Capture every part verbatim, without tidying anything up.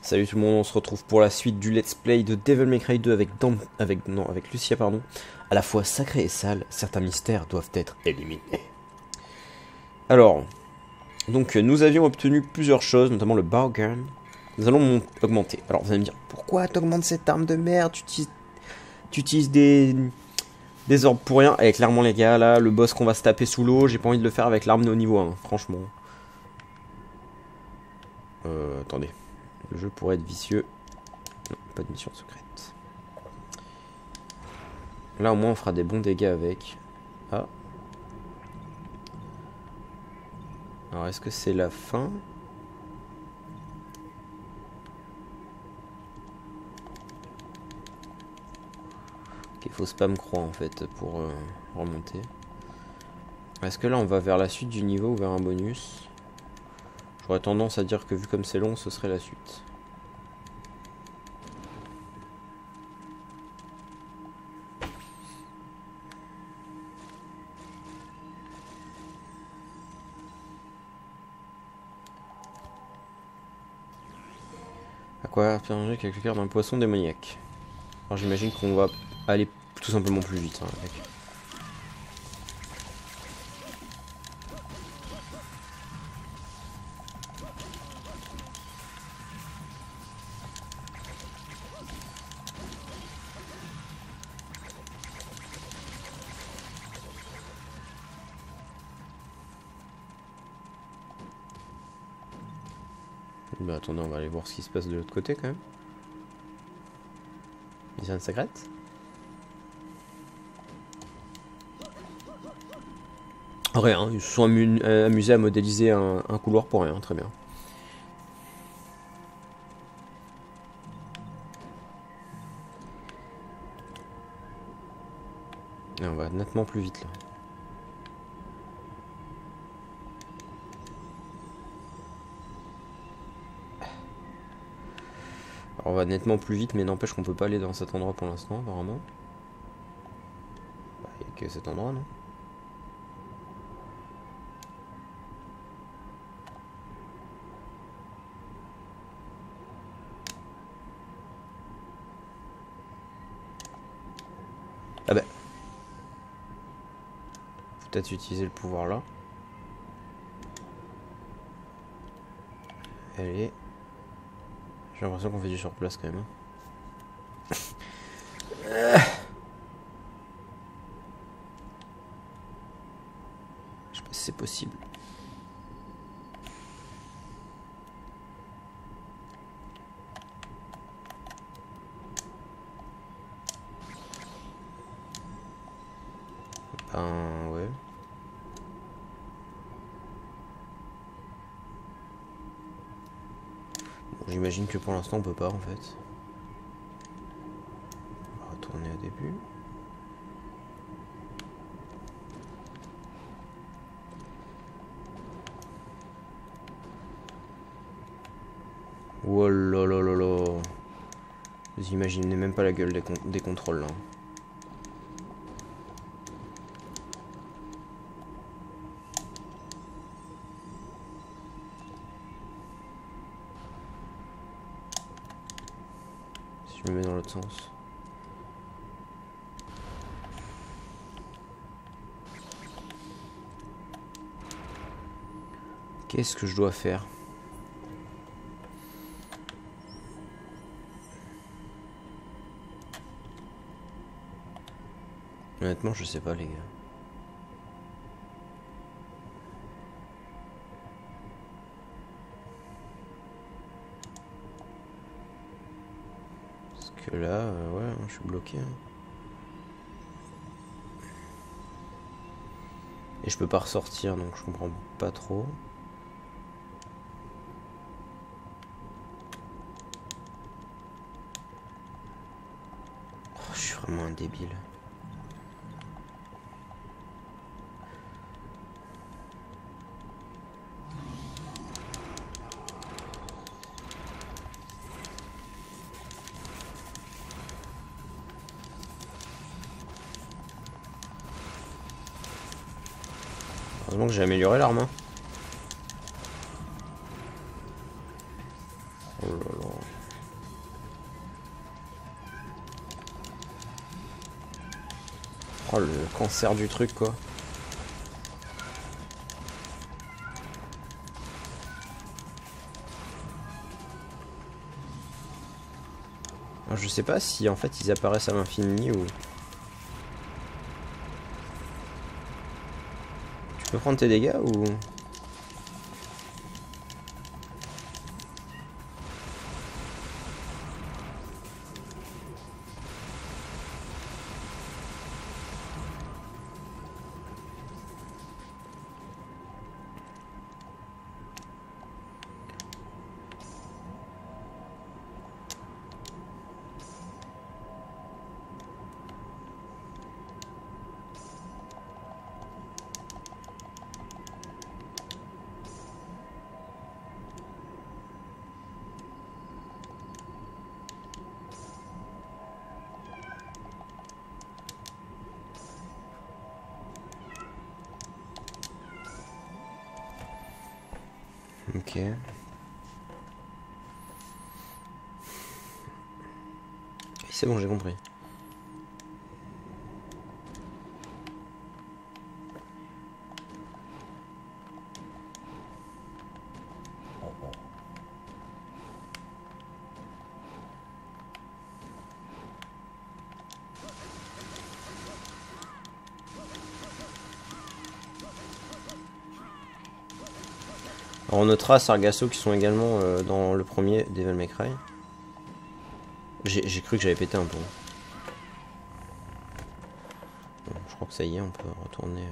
Salut tout le monde, on se retrouve pour la suite du let's play de Devil May Cry deux avec Dan... avec non, avec Lucia pardon. À la fois sacré et sale, certains mystères doivent être éliminés. Alors, donc nous avions obtenu plusieurs choses, notamment le bargain. Nous allons augmenter. Alors vous allez me dire, pourquoi t'augmentes cette arme de merde? Tu utilises, tu utilises des des orbes pour rien. Eh, clairement les gars, là, le boss qu'on va se taper sous l'eau, j'ai pas envie de le faire avec l'arme au niveau un, franchement. Euh, attendez. Le jeu pourrait être vicieux. Non, pas de mission secrète. Là au moins on fera des bons dégâts avec. Ah. Alors est-ce que c'est la fin? Ok, faut spam croix en fait pour euh, remonter. Est-ce que là on va vers la suite du niveau ou vers un bonus? J'aurais tendance à dire que vu comme c'est long, ce serait la suite. À quoi permettre quelque cœur d'un poisson démoniaque? Alors j'imagine qu'on va aller tout simplement plus vite hein, avec. Bah attendez, on va aller voir ce qui se passe de l'autre côté quand même. Mission secrète. Rien, ils se sont amu euh, amusés à modéliser un, un couloir pour rien, très bien. Et on va nettement plus vite là. Alors on va nettement plus vite, mais n'empêche qu'on peut pas aller dans cet endroit pour l'instant, apparemment. Bah, il n'y a que cet endroit, non? Ah bah. Faut peut-être utiliser le pouvoir là. Allez. J'ai l'impression qu'on fait du surplace quand même. Hein. Je sais pas si c'est possible. Ben ouais. Bon, j'imagine que pour l'instant on peut pas en fait. On va retourner au début. Oh là là là là. Vous imaginez même pas la gueule des, con des contrôles là. Si je me mets dans l'autre sens. Qu'est-ce que je dois faire? Honnêtement, je sais pas, les gars. Parce que là, euh, ouais, hein, je suis bloqué. Hein. Et je peux pas ressortir, donc je comprends pas trop. Oh, je suis vraiment un débile. Heureusement que j'ai amélioré l'arme. Hein. Oh là là. Oh, le cancer du truc, quoi. Alors, je sais pas si en fait ils apparaissent à l'infini ou... Tu peux prendre tes dégâts ou... Ok. C'est bon, j'ai compris. Alors on notera Sargasso qui sont également euh, dans le premier Devil May Cry. J'ai cru que j'avais pété un pont. Bon, je crois que ça y est, on peut retourner.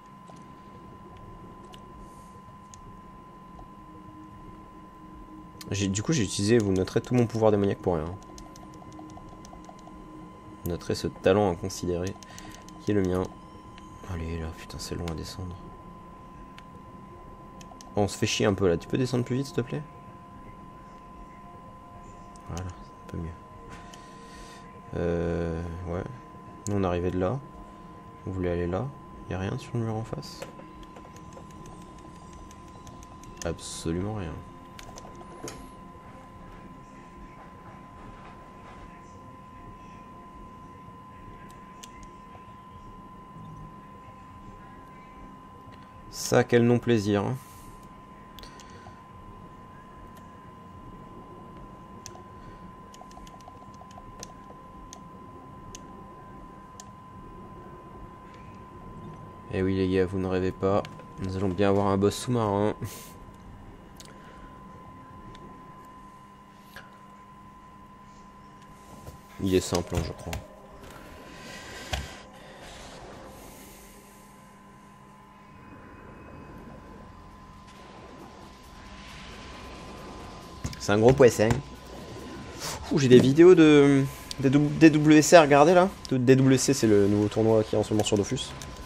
Du coup j'ai utilisé, vous noterez tout mon pouvoir démoniaque pour rien. Vous noterez ce talent inconsidéré qui est le mien. Allez là, putain c'est long à descendre. Oh, on se fait chier un peu là, tu peux descendre plus vite s'il te plaît? Voilà, c'est un peu mieux. Euh... Ouais. Nous on arrivait de là. On voulait aller là. Y'a rien sur le mur en face? Absolument rien. Ça, quel non-plaisir. Hein. Et oui les gars, vous ne rêvez pas. Nous allons bien avoir un boss sous-marin. Il est simple, hein, je crois. C'est un gros poisson. J'ai des vidéos de D W C à regarder là. D W C c'est le nouveau tournoi qui est en ce moment sur Dofus.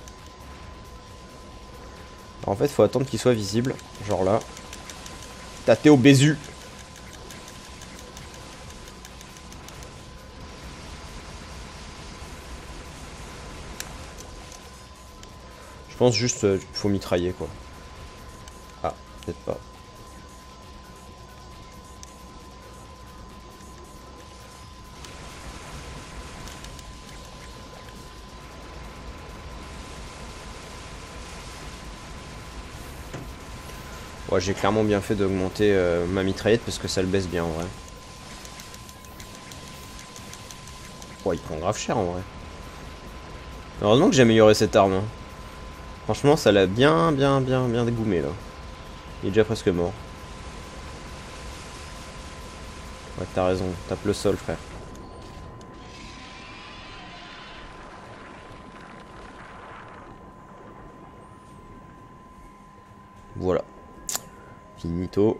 Alors, en fait faut attendre qu'il soit visible. Genre là. Tâté au Bézu. Je pense juste qu'il euh, faut mitrailler quoi. Ah, peut-être pas. Ouais, j'ai clairement bien fait d'augmenter euh, ma mitraillette parce que ça le baisse bien en vrai. Ouais, il prend grave cher en vrai. Heureusement que j'ai amélioré cette arme. Hein. Franchement, ça l'a bien, bien, bien, bien dégoumé là. Il est déjà presque mort. Ouais, t'as raison. Tape le sol, frère. Voilà. Finito.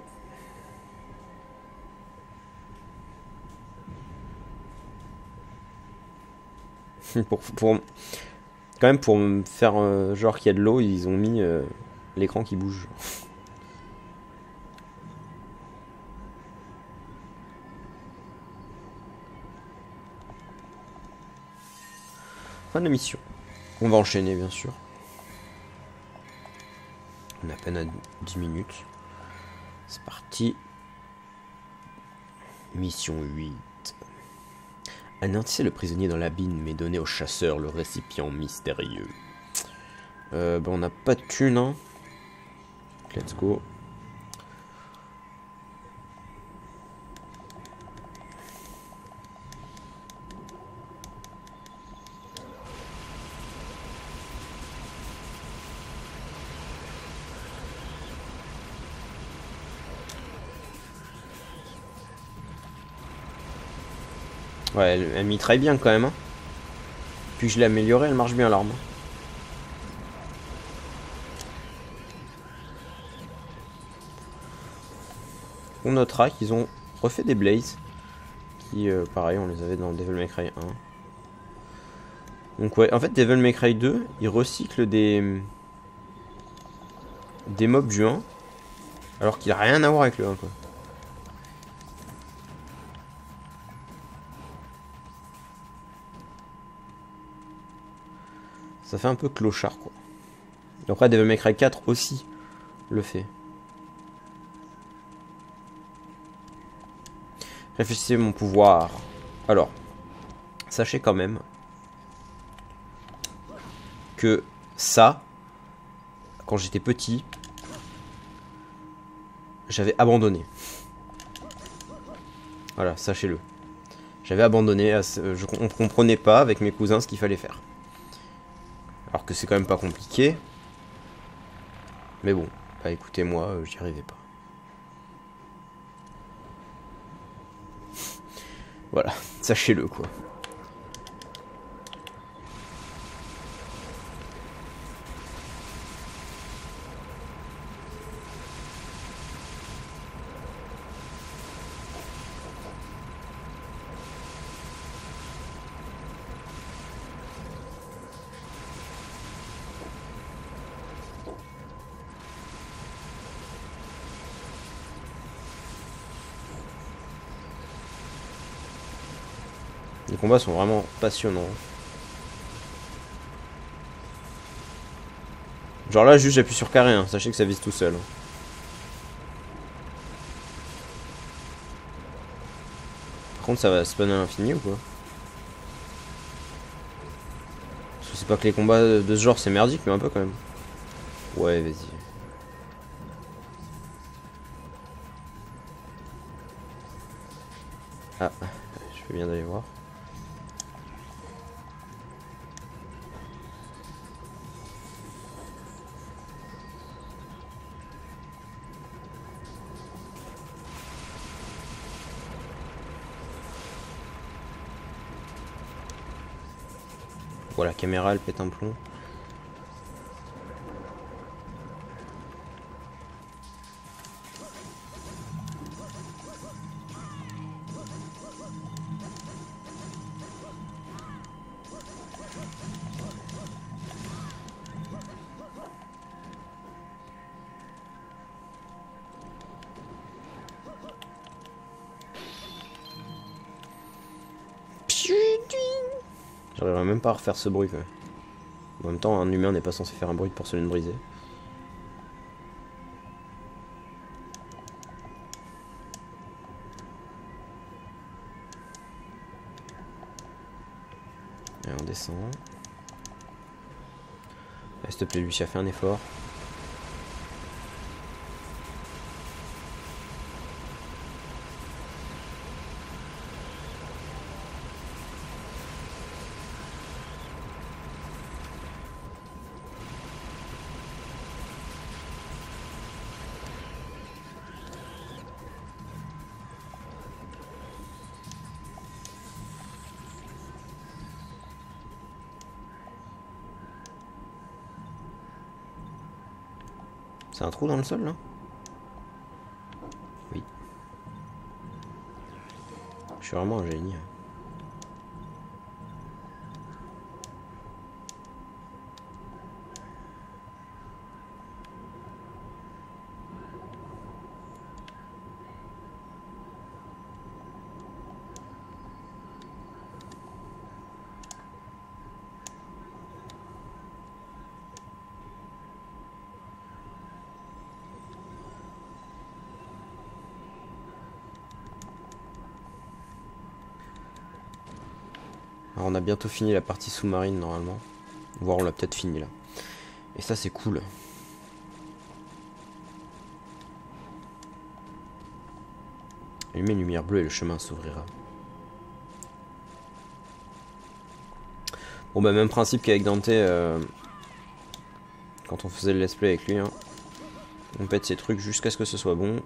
pour, pour, quand même, pour me faire euh, genre qu'il y a de l'eau, ils ont mis euh, l'écran qui bouge. Fin de la mission. On va enchaîner, bien sûr. On est à peine à dix minutes. C'est parti. Mission huit. Anéantissez le prisonnier dans l'abîme, mais donnez au chasseur le récipient mystérieux. Euh, bah on n'a pas de thune, hein. Let's go. Ouais, elle, elle mitraille bien quand même. Hein. Puis je l'ai améliorée, elle marche bien l'arme. On notera qu'ils ont refait des blazes. Qui, euh, pareil, on les avait dans Devil May Cry un. Donc ouais, en fait, Devil May Cry deux, il recycle des... des mobs du un. Alors qu'il a rien à voir avec le un, quoi. Ça fait un peu clochard, quoi. Et après, Devil May Cry quatre aussi le fait. Réfléchissez mon pouvoir. Alors, sachez quand même que ça, quand j'étais petit, j'avais abandonné. Voilà, sachez-le. J'avais abandonné, je ne comprenais pas avec mes cousins ce qu'il fallait faire. Alors que c'est quand même pas compliqué. Mais bon, bah écoutez, moi, j'y arrivais pas. Voilà, sachez-le quoi. Les combats sont vraiment passionnants. Genre là, juste j'appuie sur carré, hein. Sachez que ça vise tout seul. Par contre, ça va spawner à l'infini ou quoi? Parce que c'est pas que les combats de ce genre c'est merdique, mais un peu quand même. Ouais, vas-y. Ah, je fais bien d'aller voir. Voilà, la caméra elle pète un plomb. J'arriverai même pas à refaire ce bruit. Quoi. En même temps, un humain n'est pas censé faire un bruit de porcelaine brisée. Et on descend. S'il te plaît, Lucia, fait un effort. C'est un trou dans le sol là? Oui. Je suis vraiment un génie. Alors on a bientôt fini la partie sous-marine normalement. Voire on l'a peut-être fini là. Et ça c'est cool. Allumez une lumière bleue et le chemin s'ouvrira. Bon bah même principe qu'avec Dante euh, quand on faisait le let's play avec lui. Hein. On pète ses trucs jusqu'à ce que ce soit bon.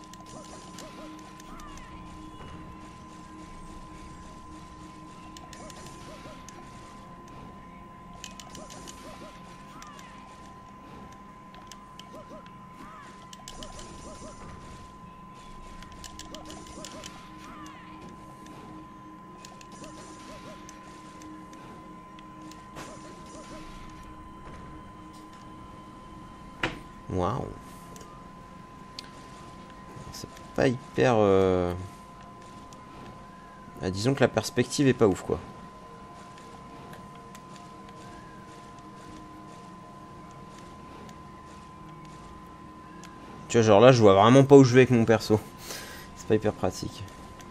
Waouh. C'est pas hyper... Euh... Ah, disons que la perspective est pas ouf quoi. Tu vois genre là je vois vraiment pas où je vais avec mon perso. C'est pas hyper pratique.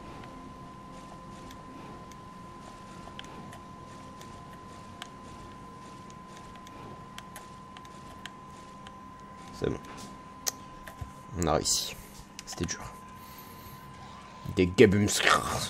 C'est bon. On a réussi. C'était dur. Des Gabumskars.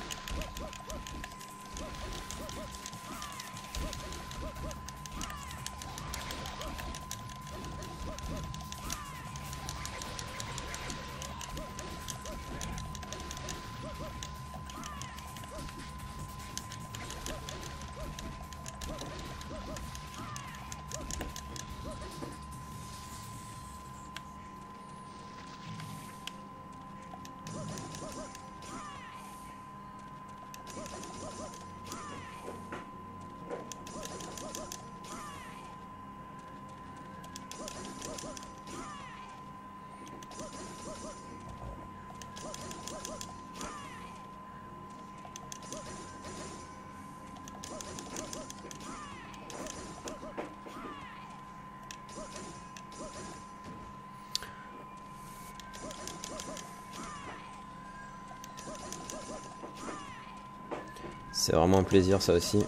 C'est vraiment un plaisir ça aussi.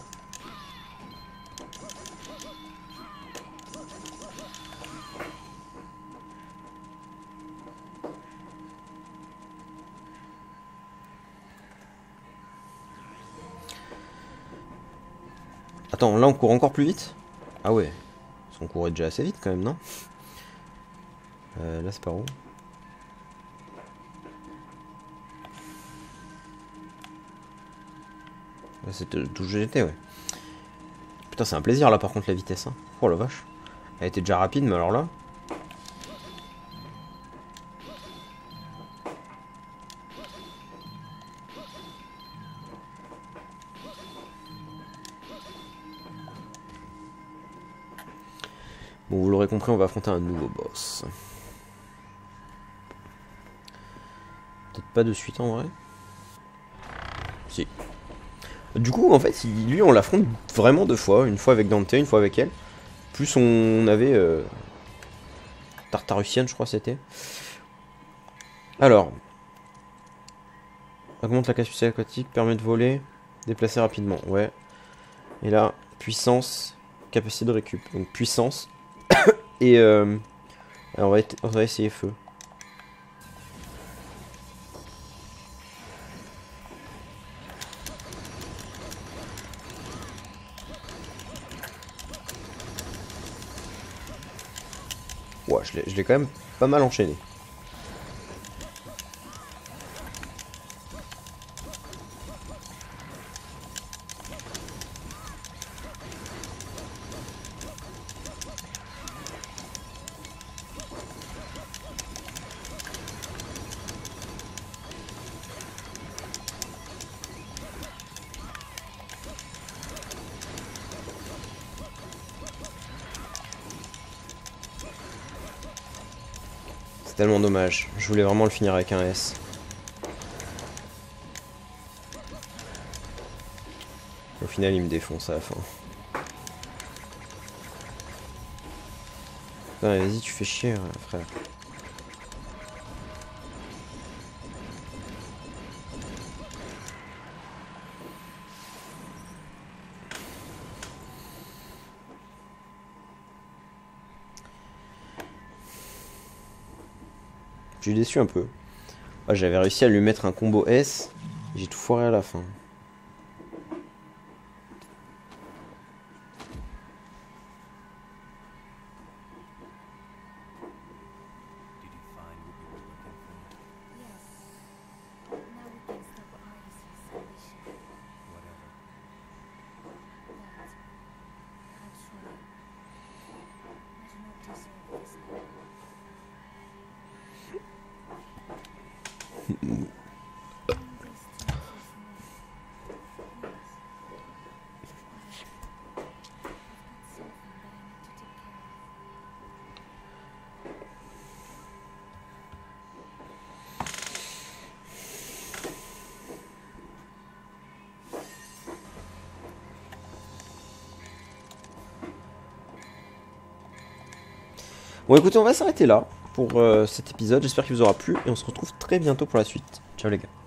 Attends, là on court encore plus vite? Ah ouais. On courait déjà assez vite quand même, non? euh, Là c'est par où? C'est d'où j'étais, ouais. Putain, c'est un plaisir là par contre la vitesse. Hein. Oh la vache. Elle était déjà rapide, mais alors là. Bon, vous l'aurez compris, on va affronter un nouveau boss. Peut-être pas de suite en vrai. Si. Du coup, en fait, lui, on l'affronte vraiment deux fois. Une fois avec Dante, une fois avec elle. Plus on avait... Euh... Tartarusienne, je crois c'était. Alors. Augmente la capacité aquatique, permet de voler, déplacer rapidement. Ouais. Et là, puissance, capacité de récup. Donc puissance. Et euh... Alors, on, va on va essayer feu. Ouais, je l'ai quand même pas mal enchaîné. Tellement dommage, je voulais vraiment le finir avec un S. Au final il me défonce à la fin. Vas-y tu fais chier frère. Je suis déçu un peu. Ah, j'avais réussi à lui mettre un combo S. J'ai tout foiré à la fin. Bon écoutez, on va s'arrêter là pour euh, cet épisode. J'espère qu'il vous aura plu et on se retrouve très bientôt pour la suite. Ciao les gars.